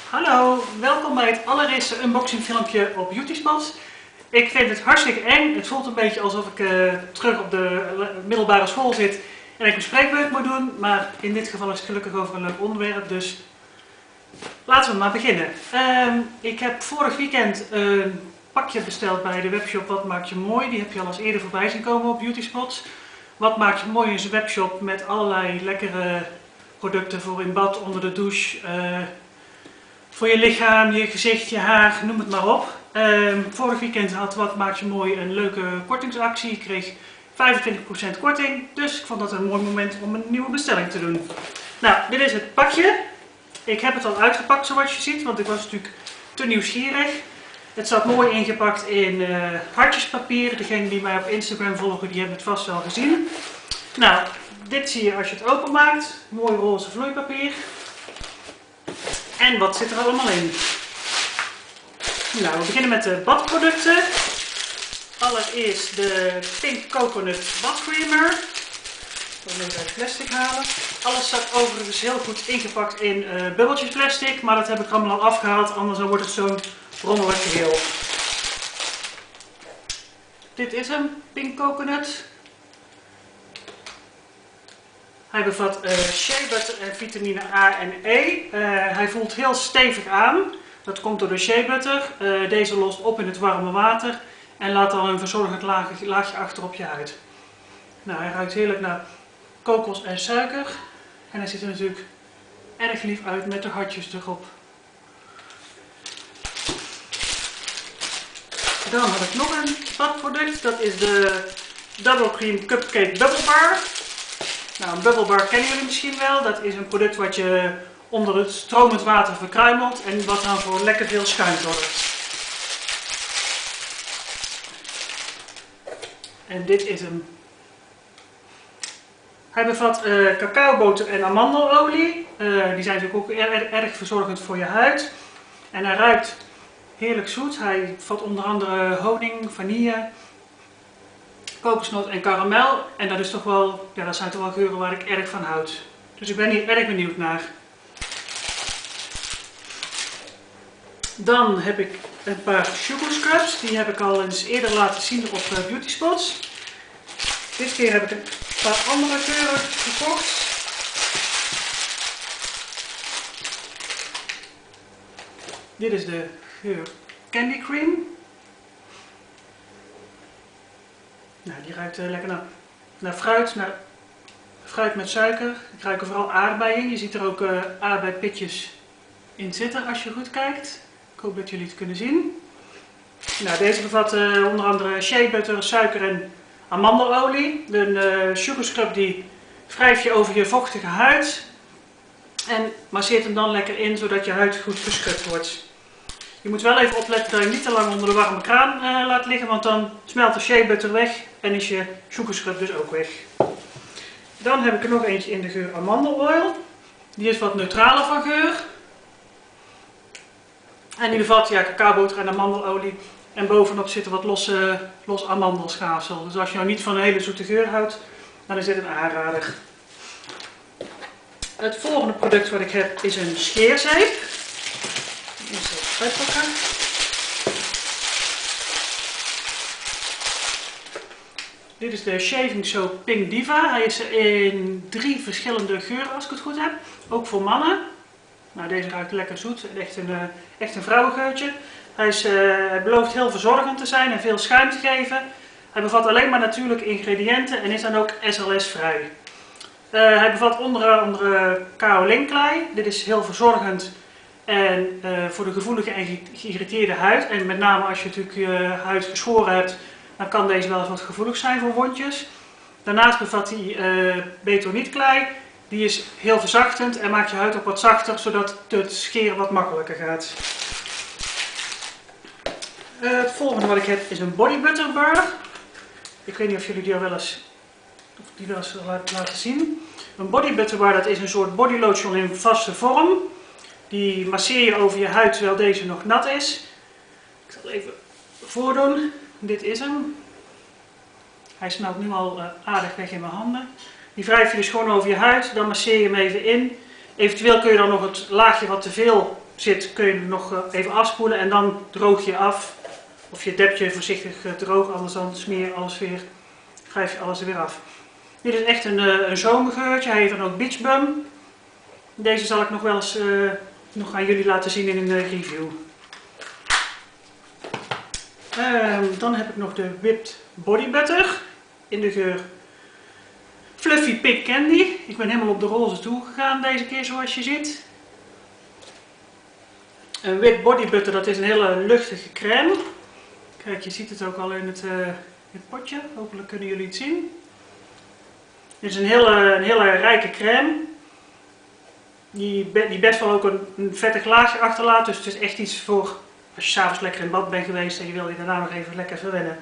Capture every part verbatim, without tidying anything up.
Hallo, welkom bij het allereerste unboxing filmpje op Beautyspots. Ik vind het hartstikke eng. Het voelt een beetje alsof ik uh, terug op de middelbare school zit en ik een spreekbeurt moet doen. Maar in dit geval is het gelukkig over een leuk onderwerp, dus laten we maar beginnen. Uh, ik heb vorig weekend een pakje besteld bij de webshop Wat Maakt Je Mooi. Die heb je al eens eerder voorbij zien komen op Beautyspots. Wat Maakt Je Mooi is een webshop met allerlei lekkere producten voor in bad, onder de douche. Uh, Voor je lichaam, je gezicht, je haar, noem het maar op. Uh, vorig weekend had Wat Maakt Je Mooi een leuke kortingsactie. Ik kreeg vijfentwintig procent korting, dus ik vond dat een mooi moment om een nieuwe bestelling te doen. Nou, dit is het pakje. Ik heb het al uitgepakt zoals je ziet, want ik was natuurlijk te nieuwsgierig. Het zat mooi ingepakt in uh, hartjespapier. Degenen die mij op Instagram volgen, die hebben het vast wel gezien. Nou, dit zie je als je het openmaakt. Mooi roze vloeipapier. En wat zit er allemaal in? Nou, we beginnen met de badproducten. Allereerst de Pink Coconut Badcreamer. Ik zal hem even uit het plastic halen. Alles staat overigens heel goed ingepakt in uh, bubbeltjes plastic, maar dat heb ik er allemaal al afgehaald, anders dan wordt het zo'n rommelig geheel. Dit is hem, Pink Coconut. Hij bevat uh, shea butter en vitamine A en E. Uh, hij voelt heel stevig aan. Dat komt door de shea butter. Uh, deze lost op in het warme water en laat dan een verzorgend laagje, laagje achter op je huid. Nou, hij ruikt heerlijk naar kokos en suiker. En hij ziet er natuurlijk erg lief uit met de hartjes erop. Dan heb ik nog een badproduct. Dat is de Double Cream Cupcake Bubble Bar. Nou, een bubble bar kennen jullie misschien wel. Dat is een product wat je onder het stromend water verkruimelt en wat dan voor lekker veel schuim zorgt. En dit is hem. Hij bevat uh, cacaoboter en amandelolie. Uh, die zijn natuurlijk ook erg, erg verzorgend voor je huid. En hij ruikt heerlijk zoet. Hij bevat onder andere honing, vanille, kokosnoot en karamel. En dat is toch wel, ja, dat zijn toch wel geuren waar ik erg van houd. Dus ik ben hier erg benieuwd naar. Dan heb ik een paar sugar scrubs. Die heb ik al eens eerder laten zien op uh, Beautyspots. Dit keer heb ik een paar andere geuren gekocht. Dit is de geur Candy Cream. Nou, die ruikt uh, lekker naar, naar fruit, naar fruit met suiker. Ik ruik er vooral aardbeien. Je ziet er ook uh, aardbeipitjes in zitten als je goed kijkt. Ik hoop dat jullie het kunnen zien. Nou, deze bevat uh, onder andere shea butter, suiker en amandelolie. De uh, sugar scrub die wrijf je over je vochtige huid. En masseert hem dan lekker in, zodat je huid goed geschrubd wordt. Je moet wel even opletten dat je niet te lang onder de warme kraan uh, laat liggen, want dan smelt de shea butter weg en is je sugar scrub dus ook weg. Dan heb ik er nog eentje in de geur amandeloil. Die is wat neutraler van geur. En die bevat ja, cacaoboter en amandelolie. En bovenop zit er wat losse, los amandelschaafsel. Dus als je nou niet van een hele zoete geur houdt, dan is dit een aanrader. Het volgende product wat ik heb is een scheerzeep. Even uitpakken. Dit is de Shaving Soap Pink Diva. Hij is in drie verschillende geuren als ik het goed heb. Ook voor mannen. Nou, deze ruikt lekker zoet. Echt een, echt een vrouwengeurtje. Hij, is, uh, hij belooft heel verzorgend te zijn en veel schuim te geven. Hij bevat alleen maar natuurlijke ingrediënten en is dan ook S L S-vrij. Uh, hij bevat onder andere kaolinklei. Dit is heel verzorgend en uh, voor de gevoelige en geïrriteerde huid. En met name als je natuurlijk je huid geschoren hebt, dan kan deze wel eens wat gevoelig zijn voor wondjes. Daarnaast bevat hij uh, betonietklei. Die is heel verzachtend en maakt je huid ook wat zachter, zodat het scheren wat makkelijker gaat. Uh, het volgende wat ik heb is een body butter bar. Ik weet niet of jullie die al wel eens, of die wel eens laten zien. Een body butter bar, dat is een soort body lotion in vaste vorm. Die masseer je over je huid terwijl deze nog nat is. Ik zal het even voordoen. Dit is hem. Hij smelt nu al uh, aardig weg in mijn handen. Die wrijf je dus gewoon over je huid, dan masseer je hem even in. Eventueel kun je dan nog het laagje wat te veel zit kun je hem nog even afspoelen en dan droog je af. Of je dept je voorzichtig droog, anders dan smeer je alles weer, wrijf je alles er weer af. Dit is echt een, een zomergeurtje, hij heet dan ook Beach Bum. Deze zal ik nog wel eens uh, nog aan jullie laten zien in een uh, review. Uh, dan heb ik nog de Whipped Body Butter in de geur Fluffy Pink Candy. Ik ben helemaal op de roze toe gegaan deze keer, zoals je ziet. Een Whipped Body Butter, dat is een hele luchtige crème. Kijk, je ziet het ook al in het, uh, het potje. Hopelijk kunnen jullie het zien. Dit is een hele, een hele rijke crème. Die, die best wel ook een, een vettig laagje achterlaat. Dus het is echt iets voor als je s'avonds lekker in bad bent geweest en je wil je daarna nog even lekker verwennen.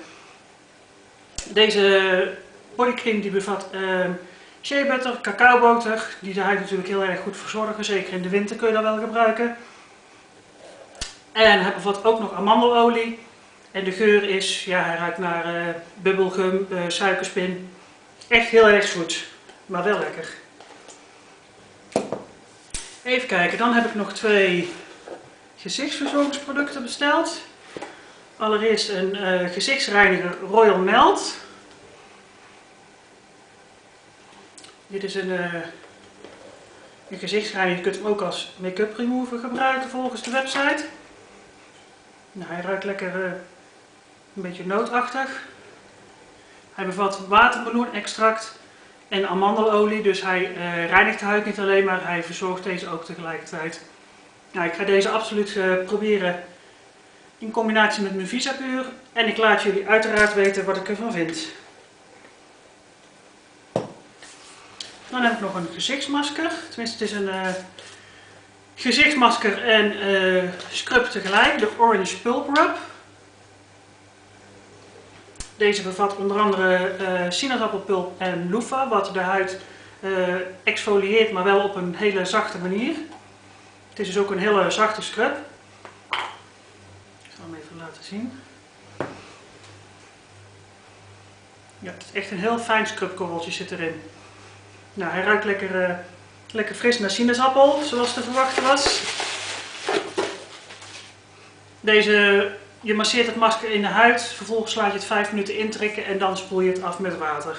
Deze bodycream die bevat uh, shea butter, cacaoboter. Die de huid natuurlijk heel erg goed verzorgen. Zeker in de winter kun je dat wel gebruiken. En hij bevat ook nog amandelolie. En de geur is, ja, hij ruikt naar uh, bubbelgum, uh, suikerspin. Echt heel erg zoet, maar wel lekker. Even kijken, dan heb ik nog twee gezichtsverzorgingsproducten besteld. Allereerst een uh, gezichtsreiniger Royal Melt. Dit is een, uh, een gezichtsreiniger, je kunt hem ook als make-up remover gebruiken volgens de website. Nou, hij ruikt lekker uh, een beetje nootachtig. Hij bevat watermeloenextract en amandelolie, dus hij uh, reinigt de huid niet alleen, maar hij verzorgt deze ook tegelijkertijd. Nou, ik ga deze absoluut uh, proberen in combinatie met mijn Visapuur en ik laat jullie uiteraard weten wat ik ervan vind. Dan heb ik nog een gezichtsmasker, tenminste het is een uh, gezichtsmasker en uh, scrub tegelijk, de Orange Pulp Rub. Deze bevat onder andere uh, sinaasappelpulp en loofah, wat de huid uh, exfolieert, maar wel op een hele zachte manier. Het is dus ook een hele zachte scrub. Ik zal hem even laten zien. Ja, het is echt een heel fijn scrubkorreltje zit erin. Nou, hij ruikt lekker, uh, lekker fris naar sinaasappel, zoals te verwachten was. Deze, je masseert het masker in de huid, vervolgens laat je het vijf minuten intrekken en dan spoel je het af met water.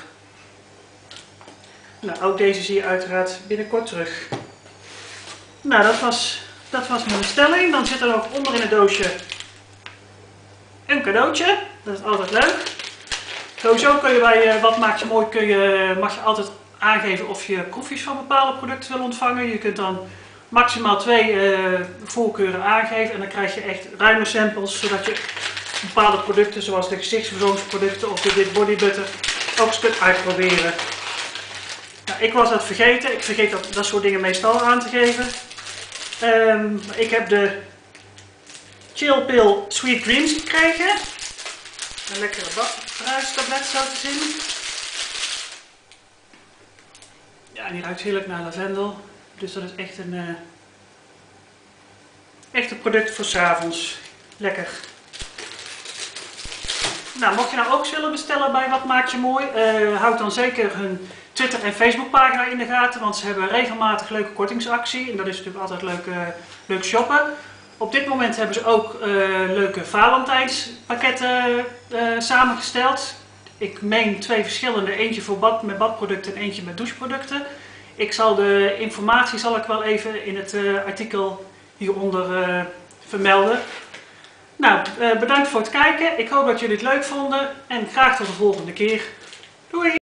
Nou, ook deze zie je uiteraard binnenkort terug. Nou, dat was, dat was mijn bestelling. Dan zit er nog onder in het doosje een cadeautje. Dat is altijd leuk. Sowieso kun je bij uh, Wat Maakt Je Mooi kun je, mag je altijd aangeven of je proefjes van bepaalde producten wil ontvangen. Je kunt dan maximaal twee uh, voorkeuren aangeven en dan krijg je echt ruime samples, zodat je bepaalde producten zoals de gezichtsverzorgingsproducten of de Whipped Body Butter ook eens kunt uitproberen. Nou, ik was dat vergeten. Ik vergeet dat, dat soort dingen meestal aan te geven. Um, ik heb de Chill Pill Sweet Dreams gekregen. Een lekkere bruistablet zo te zien. Ja, en die ruikt heerlijk naar lavendel. Dus dat is echt een, uh, echt een product voor 's avonds. Lekker. Nou, mocht je nou ook willen bestellen bij Wat Maakt Je Mooi, uh, houd dan zeker hun Twitter en Facebook pagina in de gaten, want ze hebben regelmatig leuke kortingsactie en dat is natuurlijk altijd leuk, uh, leuk shoppen. Op dit moment hebben ze ook uh, leuke Valentijnspakketten uh, samengesteld. Ik meen twee verschillende, eentje voor bad, met badproducten en eentje met doucheproducten. Ik zal de informatie zal ik wel even in het uh, artikel hieronder uh, vermelden. Nou, uh, bedankt voor het kijken. Ik hoop dat jullie het leuk vonden en graag tot de volgende keer. Doei!